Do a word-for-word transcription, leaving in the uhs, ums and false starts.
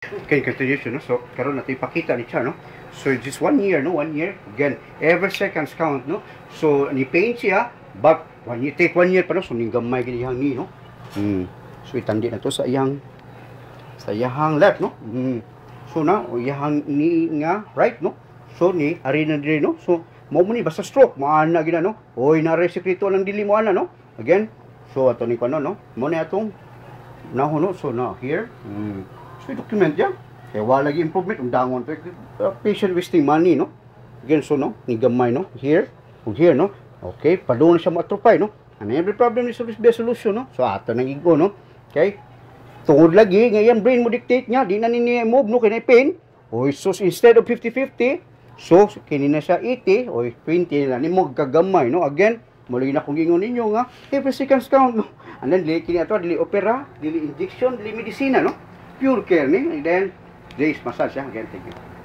Okay, continuation, no? So, karon natin ipakita ni siya, no? So, just one year, no? One year. Again, every seconds count, no? So, ni pain siya, but one year, take one year pa, no? So, ning gamay ganyan ni, no? Hmm. So, itandi na to sa iyang sa iyang left, no? Hmm. So, na, o iyang ni nga right, no? So, ni, ari na din, no? So, mo mo ni, basta stroke, maana gina, no? Oy, na resekrito ng dili mo, ana, no? Again, so, ato ni ko, no? Mo na atong naho, no? So, na, here, hmm. So, document yan. Kaya wala lagi improvement. Ang dangon to. Uh, patient wasting money, no? Again, so, no? Ni gamay, no? Here. Kung here, no? Okay. Padoon na siya matropay, no? And every problem is a solution, no? So, ato nang igo, no? Okay. Tungod lagi, ngayon brain mo dictate niya. Di na nini move, no? Kaya pain. O, so, instead of fifty fifty, so, kini na siya eighty, o, twenty na. Ni mo gagamay, no? Again, muli na kung gingon ninyo, nga, every seconds count, no? And then, kini ato, dili opera, dili injection, dili medicina, no? Pure care ni, and then there is massage. Again, thank you.